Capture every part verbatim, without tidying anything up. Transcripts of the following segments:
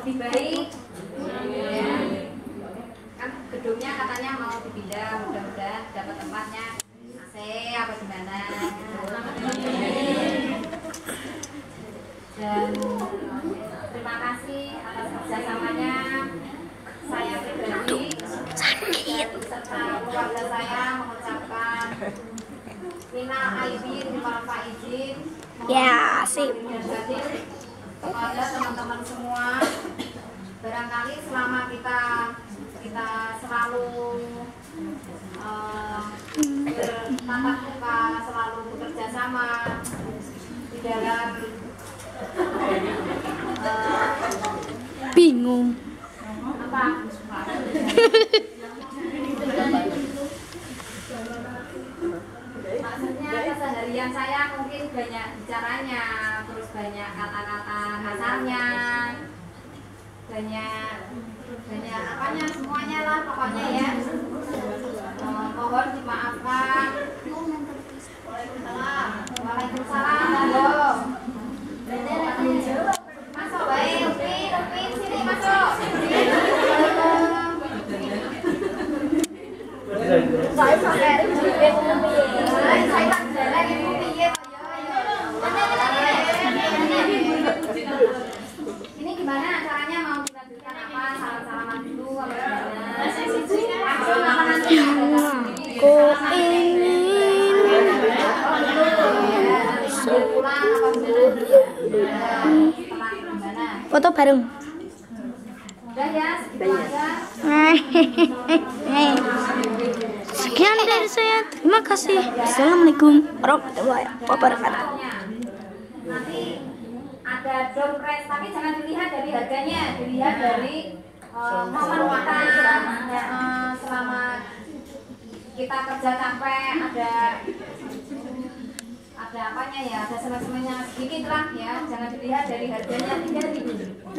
lebih baik. Ya. Kan gedungnya katanya mau dipindah, mudah-mudahan dapat tempatnya A C apa gimana. Dan terima kasih atas kerjasamanya saya pribadi serta keluarga saya mengucapkan minal aidin wal faizin. Ya, sip. Kepada teman-teman semua, barangkali selama kita kita selalu uh, bertatap muka, selalu bekerja sama di dalam uh, bingung apa? Maksudnya keseharian saya mungkin banyak bicaranya, terus banyak kata-kata kasarnya, banyak banyak apanya semuanya lah pokoknya ya. Eh, mohon dimaafkan. Waalaikumsalam. Waalaikumsalam. Halo. Masuk baik, Upi, Upi sini masuk. Saya pakai ini gimana caranya, mau dilanjutkan apa? Salam-salaman dulu apa gimana? Aku ingin foto bareng. Udah ya, segitu aja. Sekian dari saya, terima kasih. Assalamualaikum warahmatullahi wabarakatuh. Nanti ada door prize, tapi jangan dilihat dari harganya, dilihat dari uh, momen kita uh, selama kita kerja capek, ada ada apanya ya, ada senang-senangnya sedikit lah ya, jangan dilihat dari harganya tiga ribu.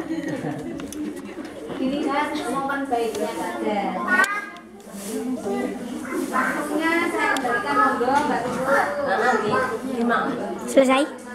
Dilihat momen baiknya saja. Maksudnya saya berikan monggo Mbak Tunggu. Selesai.